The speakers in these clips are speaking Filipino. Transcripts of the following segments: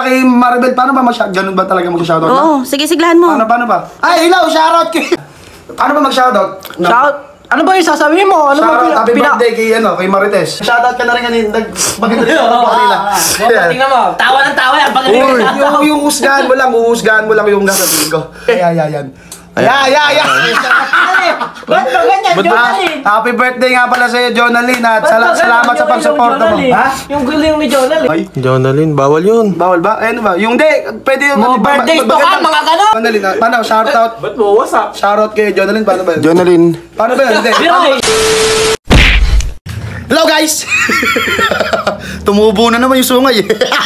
kay Maribel. Paano ba ganun ba talaga mag-shoutout? Oo, sige, siglahan mo. Paano ba? Ay, hello, shoutout kay... Paano ba mag-shoutout? Shout? Ano ba yung sasabihin mo? Ano Shoutout, ba happy birthday kay Marites. Shoutout ka na rin nag-bagay rin ako kanina. Tingnan mo, tawa ng tawa yan. Yung husgahan mo lang yung nasabihin ko. Yan. Ba't ba ganyan, Jonalyn? Happy birthday nga pala sa'yo, Jonalyn, at salamat sa pagsuporta mo. Ha? Yung guling ni Jonalyn. Ay, Jonalyn, bawal yun. bawal ba? Ano ba? Yung pwede yung... Mga birthdays to ka, mga ganon. Jonalyn, paano? Shoutout. Ba't mo, what's up? Shoutout kay Jonalyn, paano ba yun? Jonalyn. Paano ba yun? Hindi. Hello guys! Tumubo na naman yung sungay.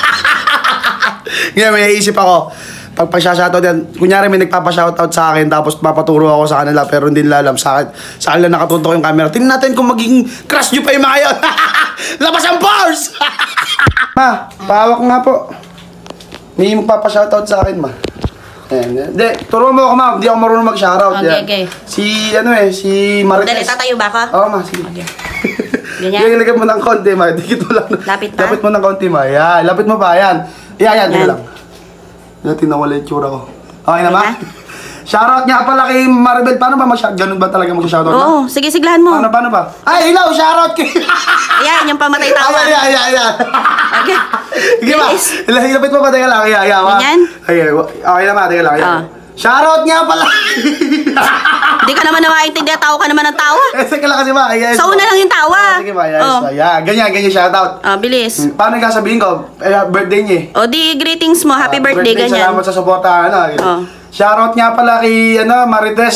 Ngayon, may naisip ako. Pag pa-shoutout yan, kunyari may nagpapa-shoutout sa akin tapos papaturo ako sa kanila pero hindi nila alam sa akin lang nakatuntok yung camera. Tingnan natin kung magiging crush nyo pa yung mga yun. Labas ang bars! Ma, pahawak nga po. May magpapa-shoutout sa akin, ma. Ayan. Hindi, turo mo ako, ma. Hindi ako marunong mag-shoutout. Okay. Si Marites. Dali, tatayo ba ako? Oo, ma. Sige. Ganyan? Ilagay mo ng konti, ma. Dikit mo lang. Lapit pa? Lapit mo ng konti, ma. Yan. Lapit mo pa. Yan. Yan. Dito lang. Tingnan wala yung tsura ko. Okay na ba? Shoutout nga pala kay Maribel. Paano ba ganun ba talaga mag-shoutout? Oo, sige, siglahan mo. Paano ba? Ay, hello! Shoutout kay... Ayan, yung pamatay tawa. Ayan. Okay. Sige ba? Ilapit mo pa, teka lang. Ayan. Ganyan? Okay na ba? Teka lang. Shoutout nga pala! Hindi ka naman maintindihan, tawa ka naman ng tawa. Teka lang kasi ba? Sa una lang yung tawa. Sige ba? Ganyan shoutout. Bilis. Paano yung sasabihin ko? Birthday niya eh. O di greetings mo, happy birthday, ganyan. Salamat sa suporta. Shoutout nga pala kay Marites.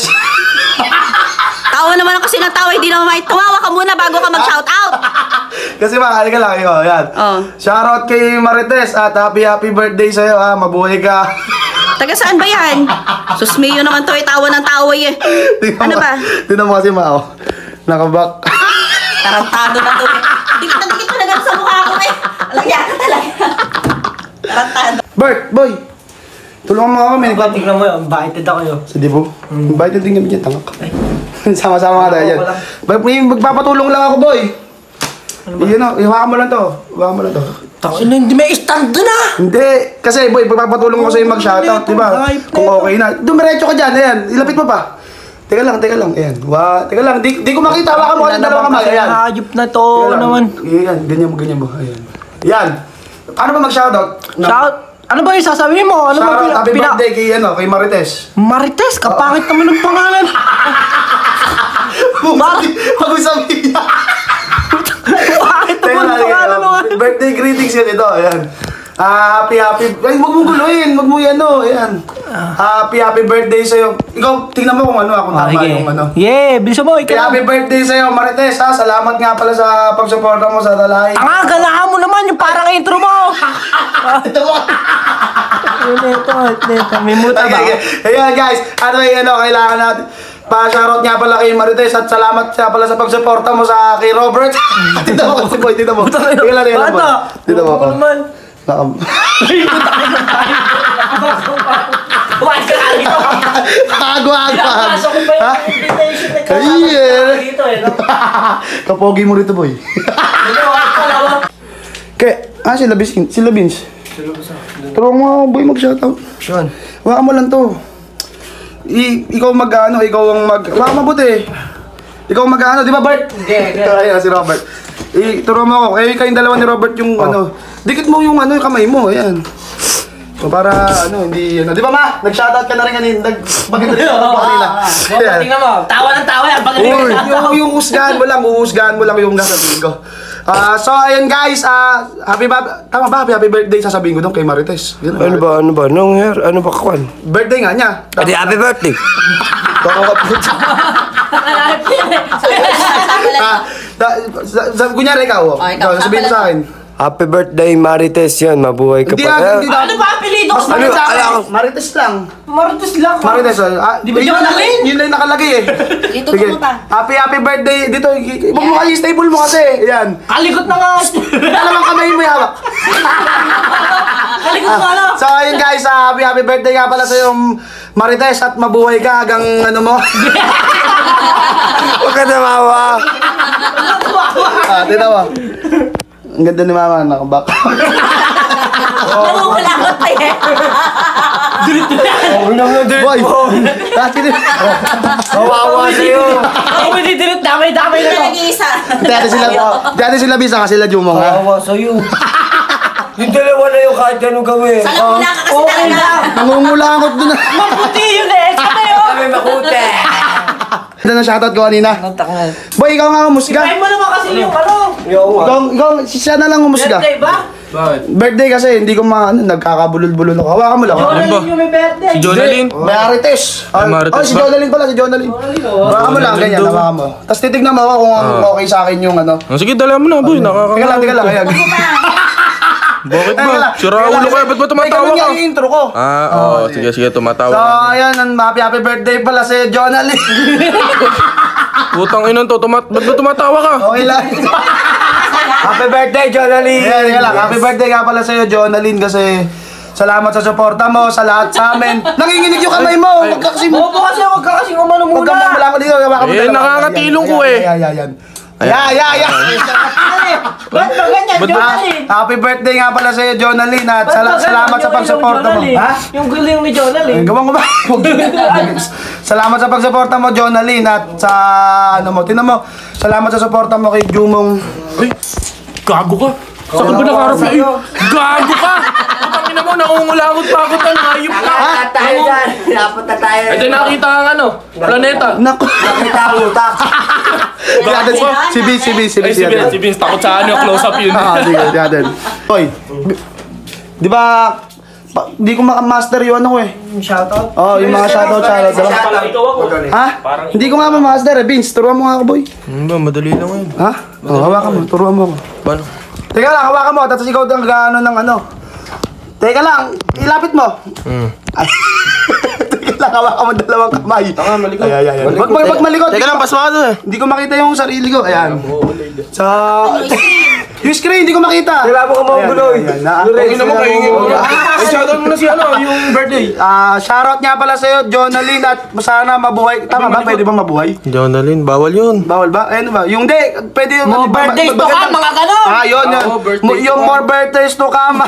Tawa naman kasi ng tawa, hindi naman tumawa ka muna bago ka mag-shoutout. Kasi ba, halika lang, yan. Shoutout kay Marites at happy birthday sa'yo, mabuhay ka. Taga saan ba yan? Susmiyo naman to, tawa ng tawa eh. Ano ba? Tingnan mo kasi, Mao. Nakabak. Tarantado na to. Dikit na gano'n sa mukha ko eh. Alagyan ka talaga. Tarantado. Bert, boy. Tulungan mo ako, may Tingnan mo yun, invited ako yun. Sa Dibo? Invited din kami dyan, tangak. Sama-sama nga tayo dyan. Magpapatulong lang ako, boy. Yun o, ihawakan mo lang to. Hindi may stand doon ah! Hindi. Kasi, boy, pagpapatulong ko sa'yo mag-shoutout, di ba? Kung okay na. Dumiretso ka dyan, ayan. Ilapit mo pa. Teka lang, ayan. Teka lang, di ko makita. Hawakan mo kasi dalawang kamay, ayan. Hayop na to naman. Ayan, ganyan mo. Ayan. Yan. Paano ba mag-shoutout? Shout? Ano ba yung sasabihin mo? Ano ba Shoutout, happy birthday kay Marites. Marites, kapangit naman ng pangalan. Pag sabihin niya. Bakit naman ng pangalan mo? Birthday greetings yun ito, ayan. Happy, ay, wag mo guluhin, wag mo ayan. Happy birthday sa'yo. Ikaw, tingnan mo kung ako tama yung ano. Yeah, bilisan mo, ikaw. Happy birthday sa'yo, Marites, ha. Salamat nga pala sa pagsuporta mo sa Talay. Ganahan mo naman yung parang intro mo. Ito mo. Ito, may muta ba? Ayan, guys, kailangan natin. Pa-shoutout nga pala kay Marites at salamat nga pala sa pagsuporta mo sa kay Robert. Dito mo kasi boy, dito mo. Tingnan lang boy. Dito mo. Huwag ka na dito. Agwa-agwa. Pasok ko pa yung invitation na Ayan. dito eh. Kapogi mo rito boy. Sila Vince. Tulungan mo ako boy mag-shoutout. Saan? Waka mo lang to. Ikaw waka mabuti. Ikaw di ba Bert? Hindi. Ayan si Robert. Turo mo ako. Kayong dalawa ni Robert yung dikit mo yung yung kamay mo, ayan. So para hindi di ba ma? Nag-shoutout ka na rin kanina, nag-bagay rin ako kanina. Tingnan mo, tawa ng tawa yan. Yung husgahan mo lang yung nasabihin ko. So ayun guys, happy birthday sasabihin ko doon kay Marites. Ano ba? Ano ba kawan? Birthday nga niya. Happy birthday! Kunyari ikaw, sabihin mo sa akin. Happy birthday, Marites yan. Mabuhay ka pa. Ano ba apelido ko? Marites lang. Marites lang. Marites, Di ba Jonalyn? yun lang nakalagay eh. Dito pumunta. Happy birthday dito. Huwag mo kasi stable mo kasi. Ayan. Kalikot na nga. Alam ang kamay mo hawak. Kalikot na nga. So ayun guys, happy birthday nga pala sa yung Marites at mabuhay ka hanggang mo. Huwag ka namawa. Tignan mo. Ang ganda ni mama, nakabak. Namumulakot pa Unang na delete Boy! mo. Dati din. Kawawa sa'yo. Ako may didirit, damay-damay na Hindi to. ka nag-iisa. Dati sila bisa kasi sila Jumong ha. Kawawa sa'yo. Yung dalawa na yung kahit anong gawin. Salam na ka kasi Okay talaga. lang. Nangungulangot doon na. Maputi yun eh. Sabi yun. Kami makute. Ito na shoutout ko kanina. Boy, ikaw nga humusga. Try mo naman kasi yung ano. Ikaw, siya na lang humusga. Birthday ba? Birthday kasi, hindi ko nagkakabulol-bulol ako. Hawakan mo lang. Jonalyn yung may birthday. Si Jonalyn. Marites. Marites Oh, si ba? Jonalyn pala, si Jonalyn. Hawakan mo lang, ganyan, hawakan mo. Tapos titignan mo ako kung okay sa akin yung ano. Sige, dala mo na, boy. Teka lang, ayan. Bakit Teka ba? lang. Sira ulo ka, ba't ba tumatawa Teka lang, ka? yung intro ko. Oo, sige, tumatawa So, ka. ayan, happy birthday pala si Jonalyn. Putang inan to, ba't ba tumatawa ka? Okay lang. Happy birthday, Jonalyn. Ayan, teka lang. Happy birthday nga pala sa'yo, Jonalyn, kasi salamat sa suporta mo, sa lahat sa amin. Nanginginig yung kamay mo. Huwag ka kasi Bobo kasi huwag ka kasing umano Huwag muna. kang wala ko dito. Hawakan mo Eh, dalawa. nakakatilong Ayan, ko eh. Ayan. Ayan. Ba't ba ganyan, Jonalyn? Happy birthday nga pala sa'yo, Jonalyn. At Ba't ba ganyan salamat sa yung pagsuporta mo. Jonalyn? Ha? Yung guling ni Jonalyn. Gawan ko ba? Salamat sa pagsuporta mo, Jonalyn. At sa ano mo, tinan mo. Salamat sa suporta mo kay Jumong. Ay, gago ka. Saan ba nakaharap ka? Gago ka! Putang ina mo, naungulangot pa ako ng hayop ka. Tayo dyan. Dapat na tayo. Ito nakita ang ano, planeta. Naku. Nakita ang utak. Si Vince. Ay, si Vince, takot sa ano, close up yun. Sige, Jaden. Hoy, di ba, di ko makamaster yung ano ko eh. Shoutout. Oh, yung mga shoutout. Pala ikaw ako. Ha? Hindi ko nga ma-master eh. Vince, turuan mo nga ako, boy. Ba, madali lang yun. Ha? Oh, hawakan mo. Turuan mo ako. Paano? Teka lang, hawakan mo. Tapos ikaw ang gano ng ano. Teka lang, ilapit mo. Ay. Teka lang, hawakan mo dalawang kamay. Tanga, malikot. Ay. Wag malikot. Teka lang, pasma ka doon eh. Hindi ko makita yung sarili ko. Ayan. Sa... yung screen, hindi ko makita. Wala mo ka mga guloy. Pagin mo, kaingin mo. Ay, shoutout mo na si ano, yung birthday. Shoutout nga pala sa'yo, Jonalyn, at sana mabuhay. Tama ba? Pwede ba mabuhay? Jonalyn, bawal yun. Bawal ba? Ano ba? Yung di, pwede yung... More birthdays to come, mga ganon. Yun. Oo, birthdays Yung to more birthdays to come.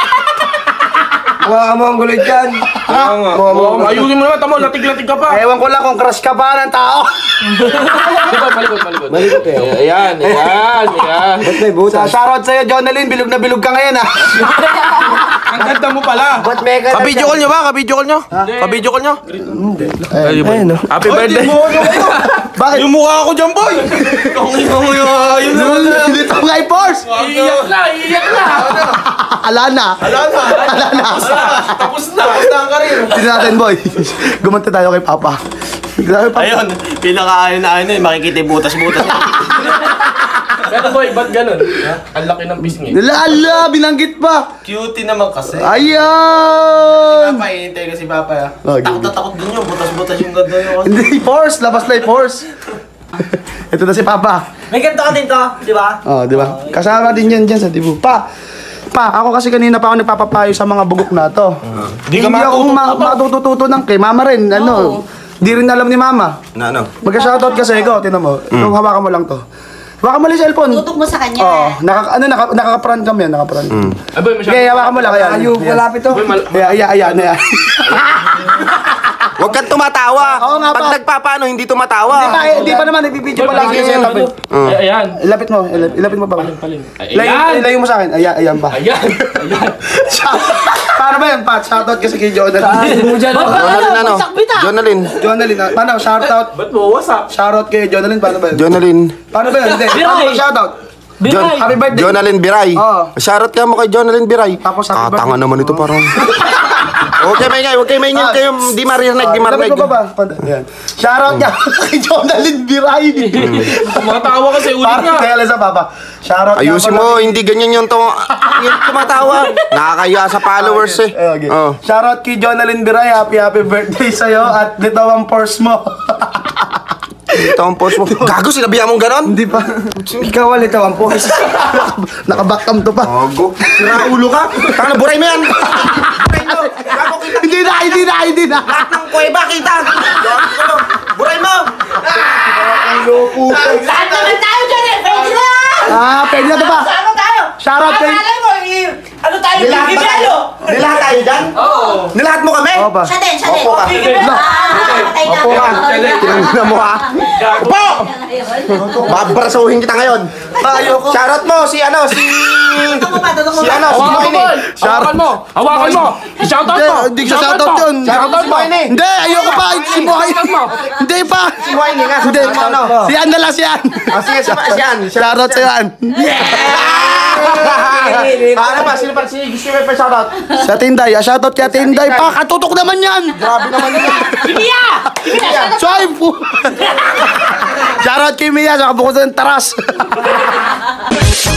Wala mo ang guloy dyan. Oo nga. Ayusin mo naman, tamo, latig-latig ka pa. Ewan ko lang kung crush ka ba ng tao. Malikot. Ayan. Ba't may butas? Shoutout sa'yo, Jonalyn. Bilog na bilog ka ngayon, ha? Ang ganda mo pala. Ba't may ka Ka-video call nyo ba? Ka-video call nyo? Ka-video call nyo? Ayun, no? Happy birthday. Bakit? Yung mukha ko dyan, boy! Yun na. Dito nga i-force. Iiyak na. Ala na. Tapos na ang karir. Tignan natin, boy. Gumanta tayo kay Papa. Grabe, Papa. Ayun, pinaka-ayun na ayun makikita yung butas-butas. Pero boy, ba't ganun? Ang laki ng pisngi. Ala, binanggit pa. Cutie naman kasi. Ayan. Papa, hinintay ko si Papa ya. Oh, Takot na takot din yun, butas-butas yung ganda yun. Hindi, force. Labas na force. Ito na si Papa. May ganito ka din to, di ba? Oh, di ba? Kasama din yan dyan sa tibu. Pa, ako kasi kanina pa ako nagpapapayo sa mga bugok na to. Di ka Hindi ako matututo ng kay Mama rin. Ano, di rin alam ni Mama. Na ano? Magka-shoutout kasi ikaw, tinan mo. Itong hawakan mo lang to. Hawakan mo lang yung cellphone. Tutok mo sa kanya. Oo, nakaka-prank kami yan, nakaka-prank. Ay boy, masyado. Okay, hawakan mo lang. Ayan. Ayaw, malapit to. Boy, Ayan. Huwag kang tumatawa. Oo nga Pag pa. nagpapaano, hindi tumatawa. Hindi pa naman, nagbibideo pa lang yung setup. Ayan. Ilapit mo pa. Palin. Ilayo mo sa akin. Ayan pa. Ayan. Paano ba yan, Pat? Shoutout kasi kay Jonalyn. Jonalyn ano? Jonalyn. Jonalyn, paano? Shoutout. Ba't mo WhatsApp? Shoutout kay Jonalyn, paano ba yun? Jonalyn. Paano ba yun? Hindi. Biray. Shoutout. Biray. Happy birthday. Jonalyn Biray. Oo. Shoutout ka mo kay Jonalyn Biray. Tapos happy Tanga birthday. naman ito parang. Okay, maingay. Huwag kayo maingay. Kayo di marinig. Lapit mo ba? Ayan. Shoutout niya kay Jonalyn Biray. Tumatawa kasi ulit Parang nga. kaya lang sa Papa. Shoutout niya Ayusin pala mo, kay- hindi ganyan yung tumatawa. Nakakaya sa followers eh. Okay. Oh. Shoutout kay Jonalyn Biray. Happy birthday sa'yo. At dito ang purse mo. Ito ang post mo. Gago, sinabihan mong ganon? Hindi pa. Ikaw ulit ang purse. Nakabackcam to pa. Gago. Sira ulo ka. Tanga na, buray mo yan. Buray mo. Gago kita. Hindi na. Lahat ng kuweba kita. Buray mo. Lahat naman tayo dyan eh. Pwede na. Pwede na to pa. Ano tayo? Shoutout kay... Malay mo, ano tayo? Dilahat ba tayo? Ibelo. Dilahat tayo. kayo dyan? Oo. Nilahat mo kami? Oo ba? Siya din, siya din. Opo ka. Patay na. Opo ka. Tinangin mo ha. Opo! Babarasuhin kita ngayon. Ayoko. Shoutout mo si ano, si... Tutok mo pa, tutok mo Si pa. ano, si Hawakan mo, Moine. boy! Hawakan mo! Hawakan mo! I-shoutout mo! Hindi ko shoutout mo! yun. Shoutout si Moine. Hindi, ayoko pa. Si Buhay. Shoutout mo! Hindi pa. Si Moine nga. Hindi. Sabi mo ano. Si Yan na lang si Yan. Ah, sige, si Yan. Shoutout si Yan. Ano ba? Sino pa? Si gusto mo pa shoutout? Sa Tinday. Shoutout kay Tinday. Pa, katutok naman yan. Grabe naman yun. Swipe po. Shoutout kay Mia. Sa kabukod ng taras.